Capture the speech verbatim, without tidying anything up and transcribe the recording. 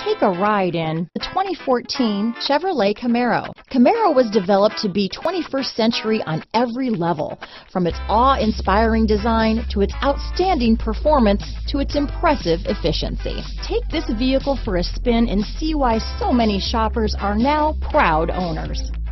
Take a ride in the twenty fourteen Chevrolet Camaro. Camaro was developed to be twenty-first century on every level, from its awe-inspiring design to its outstanding performance to its impressive efficiency. Take this vehicle for a spin and see why so many shoppers are now proud owners.